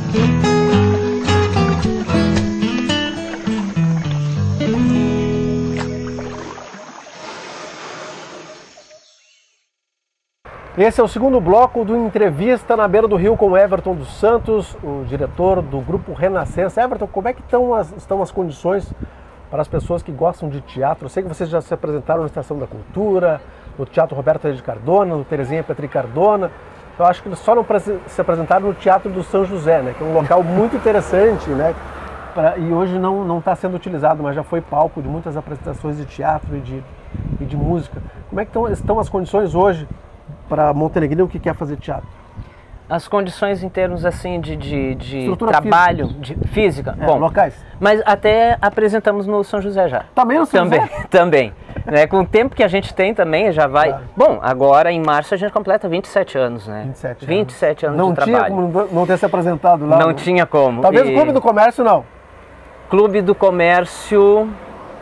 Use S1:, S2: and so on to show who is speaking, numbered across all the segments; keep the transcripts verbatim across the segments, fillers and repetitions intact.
S1: Esse é o segundo bloco do Entrevista na Beira do Rio com o Everton dos Santos, o diretor do Grupo Renascença. Everton, como é que estão as, estão as condições para as pessoas que gostam de teatro? Eu sei que vocês já se apresentaram na Estação da Cultura, no Teatro Roberto de Cardona, no Terezinha Petri Cardona. Eu acho que eles só não se apresentaram no Teatro do São José, né, que é um local muito interessante, né, pra, e hoje não está sendo utilizado, mas já foi palco de muitas apresentações de teatro e de, e de música. Como é que estão, estão as condições hoje para montenegrino que quer fazer teatro?
S2: As condições em termos assim de, de, de trabalho, física. de física,
S1: é,
S2: bom,
S1: locais.
S2: Mas até apresentamos no São José já.
S1: Também no São
S2: também,
S1: José?
S2: Também. Né, com o tempo que a gente tem também, já vai... Claro. Bom, agora em março a gente completa vinte e sete anos, né?
S1: vinte e sete anos.
S2: vinte e sete anos
S1: não
S2: de trabalho.
S1: Não tinha como não ter se apresentado lá?
S2: Não,
S1: não
S2: tinha como.
S1: Talvez
S2: e...
S1: o Clube do Comércio não?
S2: Clube do Comércio...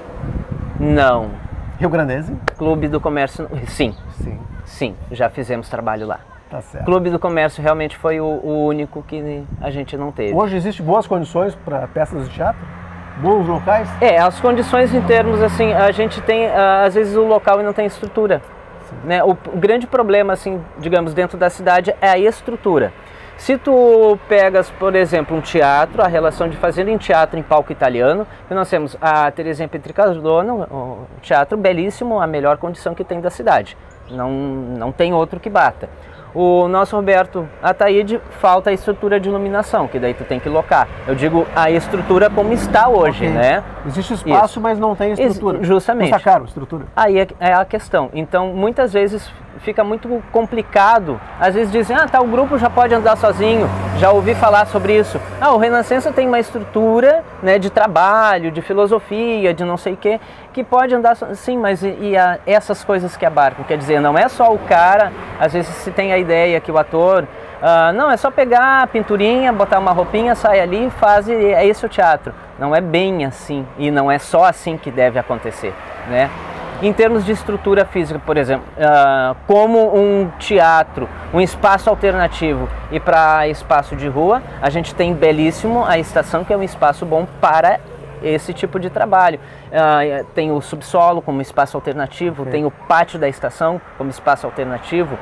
S2: Não.
S1: Rio Grandense?
S2: Clube do Comércio... Sim.
S1: Sim.
S2: Sim, já fizemos trabalho lá.
S1: Tá certo.
S2: Clube do Comércio realmente foi o, o único que a gente não teve.
S1: Hoje existem boas condições para peças de teatro? Bons locais?
S2: É, as condições em termos assim, a gente tem, às vezes o local não tem estrutura. Né? O, o grande problema, assim, digamos, dentro da cidade é a estrutura. Se tu pegas, por exemplo, um teatro, a relação de fazer em teatro em palco italiano, nós temos a Terezinha Petri Cardona, um teatro belíssimo, a melhor condição que tem da cidade. Não, não tem outro que bata. O nosso Roberto Ataíde, falta a estrutura de iluminação, que daí tu tem que locar. Eu digo a estrutura como está hoje, okay. né?
S1: Existe espaço, Isso. mas não tem estrutura.
S2: Ex justamente.
S1: Custa caro a estrutura.
S2: Aí é, é a questão. Então, muitas vezes fica muito complicado. Às vezes dizem, ah, tá, o grupo já pode andar sozinho. Já ouvi falar sobre isso. Ah, o Renascença tem uma estrutura, né, de trabalho, de filosofia, de não sei o quê, que pode andar sim, mas e, e a, essas coisas que abarcam? Quer dizer, não é só o cara, às vezes se tem a ideia que o ator, uh, não, é só pegar a pinturinha, botar uma roupinha, sai ali, faz e é esse o teatro. Não é bem assim e não é só assim que deve acontecer, né? Em termos de estrutura física, por exemplo, uh, como um teatro, um espaço alternativo e para espaço de rua, a gente tem belíssimo a estação, que é um espaço bom para esse tipo de trabalho. Uh, tem o subsolo como espaço alternativo, sim. Tem o pátio da estação como espaço alternativo.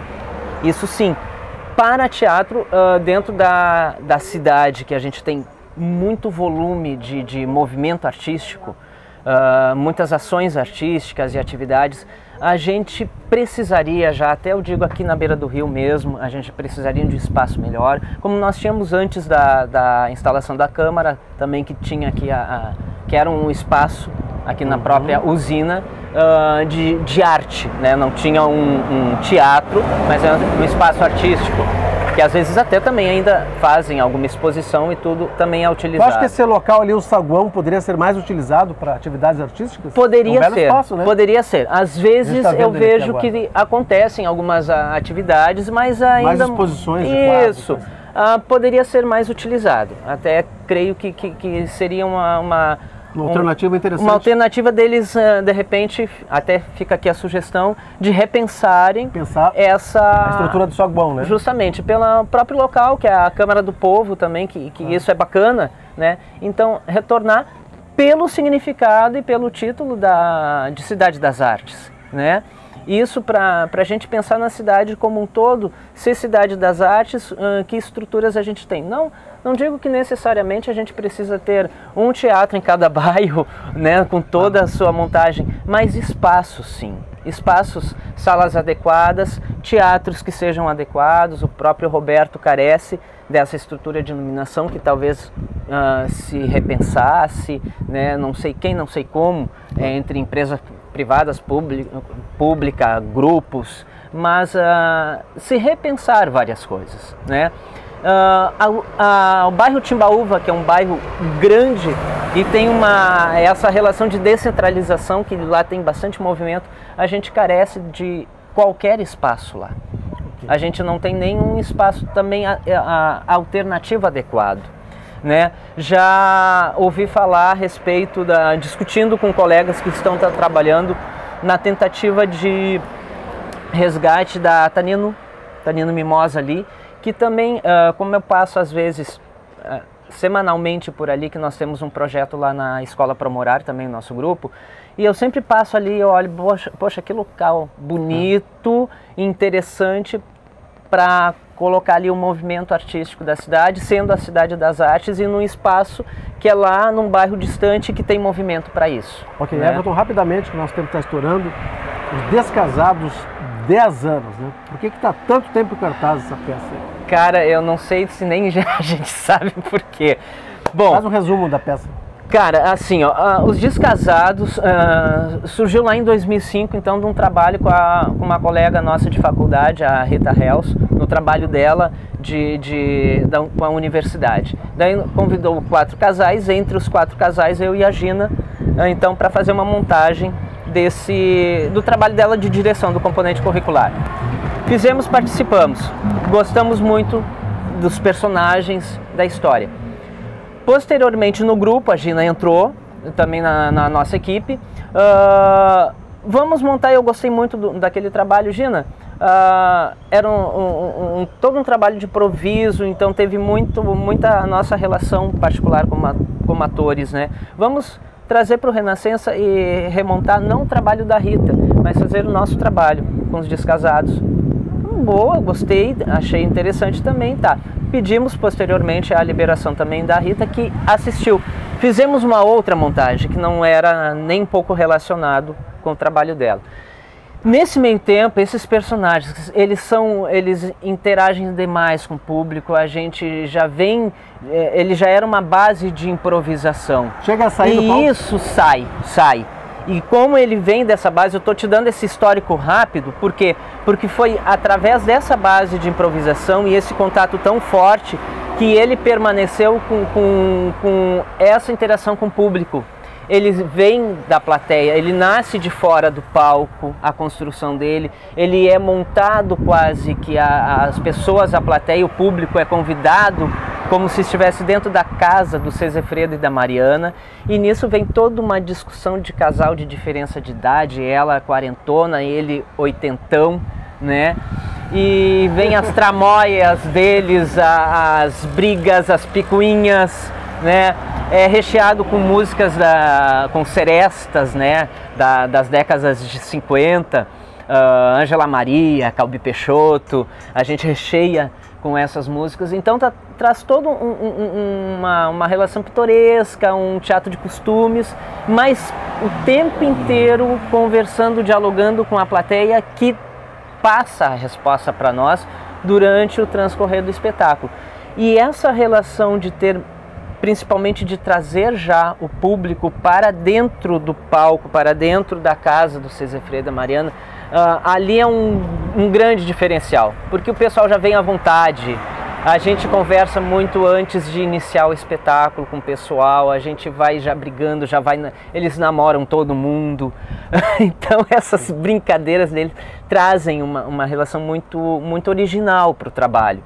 S2: Isso sim, para teatro, uh, dentro da, da cidade, que a gente tem muito volume de, de movimento artístico, Uh, muitas ações artísticas e atividades, a gente precisaria já, até eu digo aqui na beira do rio mesmo, a gente precisaria de um espaço melhor, como nós tínhamos antes da, da instalação da Câmara, também que tinha aqui, a, a, que era um espaço aqui na própria usina uh, de, de arte, né? Não tinha um, um teatro, mas era um espaço artístico, que às vezes até também ainda fazem alguma exposição e tudo também é utilizado.
S1: Eu acho que esse local ali, o saguão, poderia ser mais utilizado para atividades artísticas?
S2: Poderia
S1: é um
S2: ser,
S1: espaço, né?
S2: poderia ser. Às vezes
S1: tá
S2: eu vejo que acontecem algumas a, atividades, mas ainda...
S1: Mais exposições de
S2: Isso,
S1: quadros,
S2: uh, poderia ser mais utilizado. Até creio que, que, que seria uma... uma
S1: Uma alternativa interessante.
S2: Uma alternativa deles, de repente, até fica aqui a sugestão, de repensarem
S1: Pensar
S2: essa...
S1: a estrutura do saguão, né?
S2: Justamente, pelo próprio local, que é a Câmara do Povo também, que, que ah. isso é bacana, né? Então, retornar pelo significado e pelo título da, de Cidade das Artes, né? Isso para a gente pensar na cidade como um todo, ser Cidade das Artes, uh, que estruturas a gente tem. Não, não digo que necessariamente a gente precisa ter um teatro em cada bairro, né, com toda a sua montagem, mas espaços sim. Espaços, salas adequadas, teatros que sejam adequados. O próprio Roberto carece dessa estrutura de iluminação que talvez uh, se repensasse, né, não sei quem, não sei como, é, entre empresas privadas, pública, pública grupos, mas uh, se repensar várias coisas, né? Uh, a, a, o bairro Timbaúva, que é um bairro grande e tem uma, essa relação de descentralização, que lá tem bastante movimento, a gente carece de qualquer espaço lá. A gente não tem nenhum espaço também a, a, a alternativo adequado. Né? Já ouvi falar a respeito, da, discutindo com colegas que estão tá, trabalhando na tentativa de resgate da Tanino, Tanino Mimosa ali, que também, uh, como eu passo às vezes uh, semanalmente por ali, que nós temos um projeto lá na Escola Promorar, também no nosso grupo, e eu sempre passo ali e olho, poxa, poxa, que local bonito, interessante para colocar ali o movimento artístico da cidade, sendo a Cidade das Artes, e num espaço que é lá num bairro distante que tem movimento para isso.
S1: Ok,
S2: né?
S1: Everton, rapidamente, que nosso tempo está estourando, os Descasados, dez anos, né? Por que está tanto tempo em cartaz essa peça aí?
S2: Cara, eu não sei se nem já a gente sabe por quê. Bom,
S1: faz um resumo da peça.
S2: Cara, assim, ó, uh, Os Descasados uh, surgiu lá em dois mil e cinco, então, de um trabalho com, a, com uma colega nossa de faculdade, a Rita Hells, no trabalho dela de, de, da, com a universidade. Daí convidou quatro casais, entre os quatro casais eu e a Gina, uh, então, para fazer uma montagem desse, do trabalho dela de direção do componente curricular. Fizemos, participamos, gostamos muito dos personagens da história. Posteriormente no grupo, a Gina entrou também na, na nossa equipe. Uh, vamos montar, eu gostei muito do, daquele trabalho, Gina. Uh, era um, um, um, todo um trabalho de improviso, então teve muito, muita nossa relação particular como, como atores, né? Vamos trazer para o Renascença e remontar não o trabalho da Rita, mas fazer o nosso trabalho com os Descasados. Boa, gostei, achei interessante também, tá. Pedimos posteriormente a liberação também da Rita, que assistiu. Fizemos uma outra montagem que não era nem um pouco relacionado com o trabalho dela. Nesse meio tempo, esses personagens, eles são, eles interagem demais com o público, a gente já vem, ele já era uma base de improvisação.
S1: Chega a sair
S2: e
S1: do palco?
S2: Isso sai, sai. E como ele vem dessa base, eu estou te dando esse histórico rápido, por quê? Porque foi através dessa base de improvisação e esse contato tão forte que ele permaneceu com, com, com essa interação com o público. Ele vem da plateia, ele nasce de fora do palco, a construção dele, ele é montado quase que a, as pessoas, a plateia, o público é convidado como se estivesse dentro da casa do Sesefredo e da Mariana, e nisso vem toda uma discussão de casal de diferença de idade, ela quarentona, ele oitentão, né? E vem as tramóias deles, a, as brigas, as picuinhas, né? É recheado com músicas da, com serestas, né? Da, das décadas de cinquenta, uh, Ângela Maria, Calbi Peixoto, a gente recheia com essas músicas, então tá, traz toda um, um, uma, uma relação pitoresca, um teatro de costumes, mas o tempo inteiro conversando, dialogando com a plateia que passa a resposta para nós durante o transcorrer do espetáculo. E essa relação de ter, principalmente de trazer já o público para dentro do palco, para dentro da casa do Sesefredo e da Mariana, uh, ali é um, um grande diferencial, porque o pessoal já vem à vontade, a gente conversa muito antes de iniciar o espetáculo com o pessoal, a gente vai já brigando, já vai, eles namoram todo mundo, então essas brincadeiras deles trazem uma, uma relação muito, muito original para o trabalho.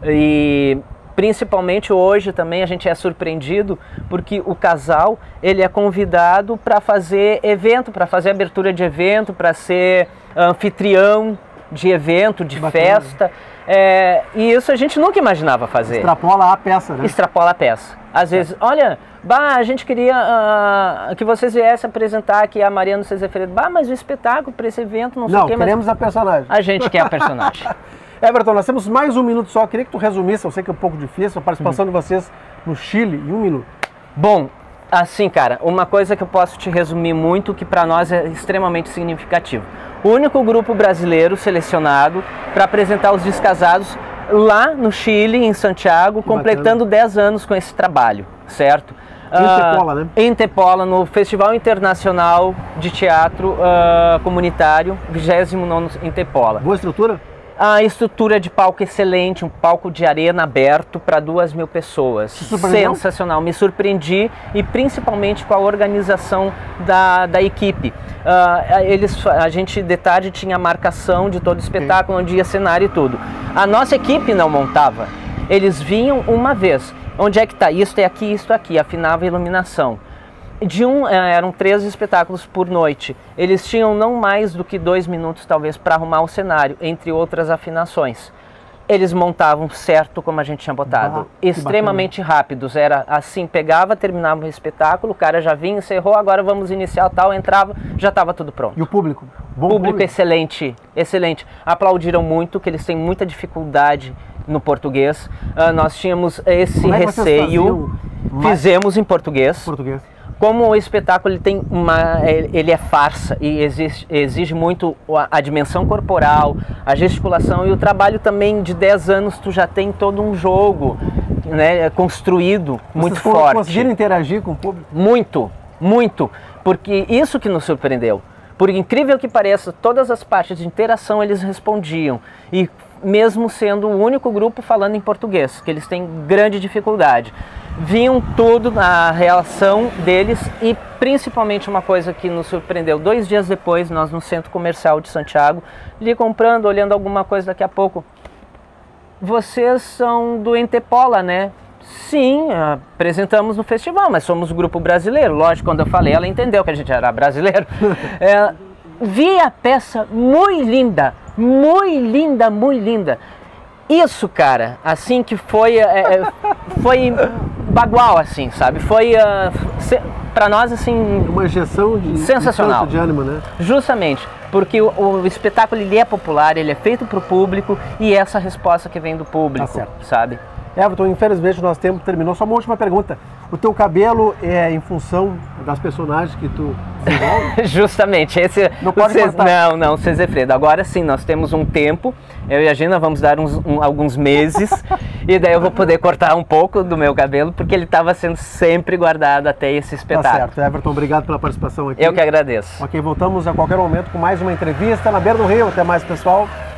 S2: E principalmente hoje também a gente é surpreendido porque o casal ele é convidado para fazer evento, para fazer abertura de evento, para ser anfitrião de evento, de Bacana. festa. É, e isso a gente nunca imaginava fazer.
S1: Extrapola a peça, né?
S2: Extrapola a peça. Às é. vezes, olha, bah, a gente queria uh, que vocês viessem apresentar aqui a Mariana Sesefredo. Bah, mas o espetáculo para esse evento não sei
S1: não,
S2: o que.
S1: Não, queremos
S2: mas
S1: a personagem.
S2: A gente quer a personagem.
S1: Everton, nós temos mais um minuto só. Queria que tu resumisse, eu sei que é um pouco difícil, a participação uhum. de vocês no Chile em um minuto.
S2: Bom, assim, cara, uma coisa que eu posso te resumir muito, que para nós é extremamente significativo. O único grupo brasileiro selecionado para apresentar os Descasados lá no Chile, em Santiago, que completando bacana. dez anos com esse trabalho, certo?
S1: Em Tepola, uh, né?
S2: Em Tepola, no Festival Internacional de Teatro uh, Comunitário, vigésimo nono em Tepola.
S1: Boa estrutura?
S2: A estrutura de palco excelente, um palco de arena aberto para duas mil pessoas. Sensacional, me surpreendi e principalmente com a organização da, da equipe. Uh, eles, a gente de tarde tinha a marcação de todo o espetáculo, okay. onde ia cenário e tudo. A nossa equipe não montava, eles vinham uma vez. Onde é que está? Isto é aqui, isto aqui, afinava a iluminação. De um, eram três espetáculos por noite. Eles tinham não mais do que dois minutos, talvez, para arrumar o cenário, entre outras afinações. eles montavam certo como a gente tinha botado,
S1: Ah,
S2: extremamente rápidos, era assim, pegava, terminava o espetáculo, o cara já vinha, encerrou, agora vamos iniciar tal, entrava, já estava tudo pronto.
S1: E o público? Bom
S2: Público,
S1: público
S2: excelente, excelente. Aplaudiram muito, que eles têm muita dificuldade no português. Uh, nós tínhamos esse
S1: Como é que vocês
S2: receio,
S1: faziam mais
S2: fizemos em português.
S1: português?
S2: Como o espetáculo ele tem uma, ele é farsa e exige, exige muito a, a dimensão corporal, a gesticulação e o trabalho também de dez anos tu já tem todo um jogo, né, construído muito
S1: Vocês
S2: forte.
S1: conseguiram interagir com o público?
S2: Muito, muito, porque isso que nos surpreendeu. Por incrível que pareça, todas as partes de interação eles respondiam e mesmo sendo o único grupo falando em português, que eles têm grande dificuldade. Viam tudo na reação deles e principalmente uma coisa que nos surpreendeu, dois dias depois, nós no Centro Comercial de Santiago, ali comprando, olhando alguma coisa daqui a pouco. Vocês são do Entepola, né? Sim, apresentamos no festival, mas somos grupo brasileiro. Lógico, quando eu falei, ela entendeu que a gente era brasileiro. É, vi a peça muito linda, muito linda, muito linda. Isso, cara, assim que foi, é, foi bagual, assim, sabe? Foi, uh, pra nós, assim...
S1: Uma injeção de,
S2: sensacional.
S1: de ânimo, né?
S2: Justamente, porque o, o espetáculo ele é popular, ele é feito pro público e essa resposta que vem do público,
S1: Tá certo.
S2: sabe?
S1: Everton, infelizmente o nosso tempo terminou. Só uma última pergunta. O teu cabelo é em função das personagens que tu desenvolve?
S2: Justamente, esse...
S1: Não pode
S2: Cês,
S1: cortar.
S2: Não, não, Cezefredo. Agora sim, nós temos um tempo, eu e a Gina vamos dar uns, um, alguns meses, e daí eu vou poder cortar um pouco do meu cabelo, porque ele estava sendo sempre guardado até esse
S1: Tá
S2: espetáculo.
S1: certo. Everton, obrigado pela participação aqui.
S2: Eu que agradeço.
S1: Ok, voltamos a qualquer momento com mais uma entrevista na Beira do Rio. Até mais, pessoal.